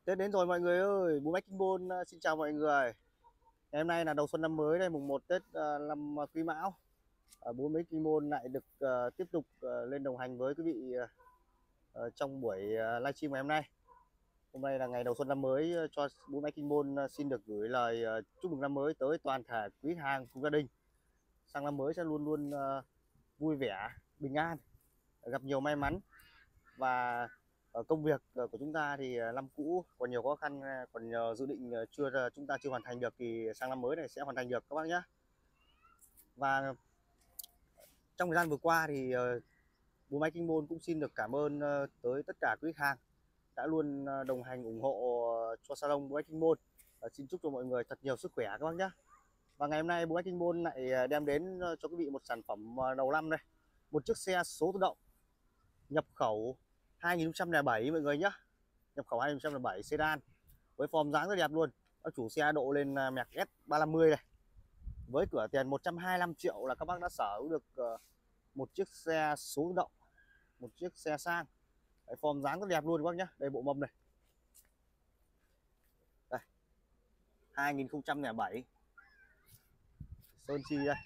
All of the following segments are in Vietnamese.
Tết đến rồi mọi người ơi, bố Mách Kinh Bôn xin chào mọi người. Ngày hôm nay là đầu xuân năm mới đây, mùng 1 Tết năm Quý Mão. Bố Mách Kinh Bôn lại được tiếp tục lên đồng hành với quý vị trong buổi livestream ngày hôm nay. Hôm nay là ngày đầu xuân năm mới, cho bố Mách Kinh Bôn xin được gửi lời chúc mừng năm mới tới toàn thể quý hàng cùng gia đình. Sang năm mới sẽ luôn luôn vui vẻ, bình an, gặp nhiều may mắn. Và ở công việc của chúng ta thì năm cũ còn nhiều khó khăn, còn dự định chúng ta chưa hoàn thành được thì sang năm mới này sẽ hoàn thành được các bác nhé. Và trong thời gian vừa qua thì bố Máy Kinh Môn cũng xin được cảm ơn tới tất cả quý khách hàng đã luôn đồng hành ủng hộ cho salon bố Máy Kinh Môn. Xin chúc cho mọi người thật nhiều sức khỏe các bác nhé. Và ngày hôm nay bố Máy Kinh Môn lại đem đến cho quý vị một sản phẩm đầu năm đây, một chiếc xe số tự động nhập khẩu 2007 mọi người nhé. Nhập khẩu 2007 sedan với form dáng rất đẹp luôn. Các chủ xe độ lên mẹc S350 này. Với cửa tiền 125 triệu là các bác đã sở hữu được một chiếc xe số tự động, một chiếc xe sang. Đấy, form dáng rất đẹp luôn các bác nhé. Đây bộ mâm này. Đây. 2007. Sơn chi đây.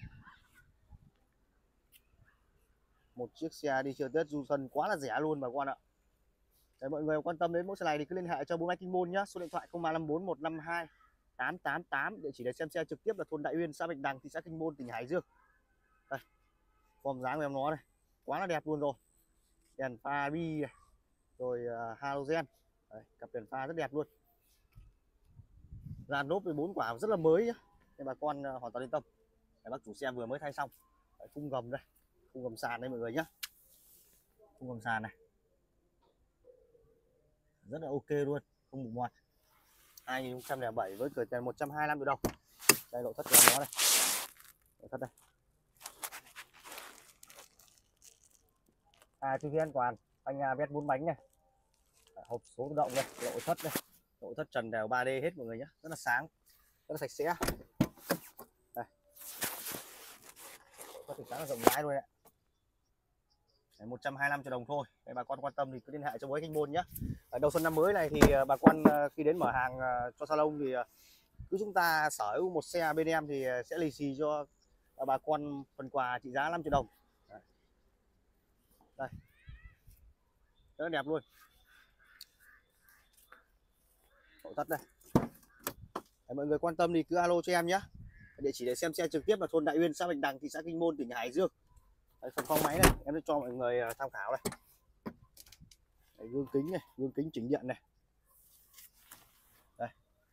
Một chiếc xe đi chơi Tết du xuân quá là rẻ luôn bà con ạ. Đấy, mọi người quan tâm đến mẫu xe này thì cứ liên hệ cho bố Máy Kinh Môn nhé. Số điện thoại 0354 152 888. Địa chỉ để xem xe trực tiếp là thôn Đại Uyên, xã Bạch Đằng, thị xã Kinh Môn, tỉnh Hải Dương. Đây, form dáng của em nó này quá là đẹp luôn rồi. Đèn pha bi này, rồi halogen. Đấy, cặp đèn pha rất đẹp luôn. Dàn lốp với 4 quả rất là mới nhá. Nên bà con hoàn toàn yên tâm. Đấy, bác chủ xe vừa mới thay xong. Đấy, khung gầm đây, khung gầm sàn đây mọi người nhá. Khung gầm sàn này rất là ok luôn, không mục ngoặt. 2007 với cửa tiền 125 triệu đồng. Đây nội thất của nó đây. Nội thất đây. Chi phí an toàn, phanh vét 4 bánh này. Hộp số tự động đây, nội thất đây. Nội thất trần đều 3D hết mọi người nhé, rất là sáng, rất là sạch sẽ. Đây. Nội thất thì khá là rộng rãi luôn ạ. 125 triệu đồng thôi. Để bà con quan tâm thì cứ liên hệ cho bố Kinh Môn nhé. Ở đầu xuân năm mới này thì bà con khi đến mở hàng cho salon thì cứ chúng ta sở hữu một xe bên em thì sẽ lì xì cho bà con phần quà trị giá 5 triệu đồng. Đây, rất đẹp luôn. Nội thất đây. Đấy, mọi người quan tâm thì cứ alo cho em nhé. Địa chỉ để xem xe trực tiếp là thôn Đại Uyên, xã Bạch Đằng, thị xã Kinh Môn, tỉnh Hải Dương. Đấy, phần khoang máy này em sẽ cho mọi người tham khảo đây. Đấy, gương kính này, gương kính chỉnh điện này. Đây.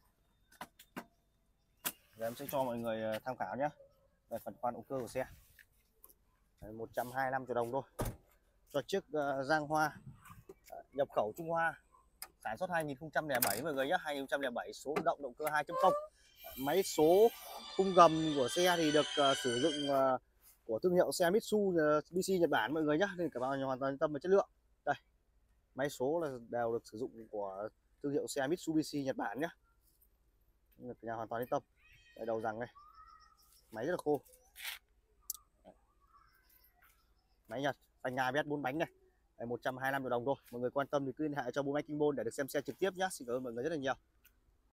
Rồi em sẽ cho mọi người tham khảo nhé. Đây, phần khoan động cơ của xe. Đấy, 125 triệu đồng thôi. Cho chiếc Giang Hoa nhập khẩu Trung Hoa, sản xuất 2007 mọi người nhé. 2007, số động cơ 2.0. Máy số khung gầm của xe thì được sử dụng của thương hiệu xe Mitsubishi Nhật Bản mọi người nhé, nên cả bạn hoàn toàn yên tâm về chất lượng. Đây, máy số là đều được sử dụng của thương hiệu xe Mitsubishi Nhật Bản nhé, nên cả nhà hoàn toàn yên tâm. Đây, đầu rằng này, máy rất là khô. Máy Nhật, phanh ABS 4 bánh này. Đây, 125 triệu đồng thôi. Mọi người quan tâm thì cứ liên hệ cho bố Máy Kinh Môn để được xem xe trực tiếp nhé. Xin cảm ơn mọi người rất là nhiều.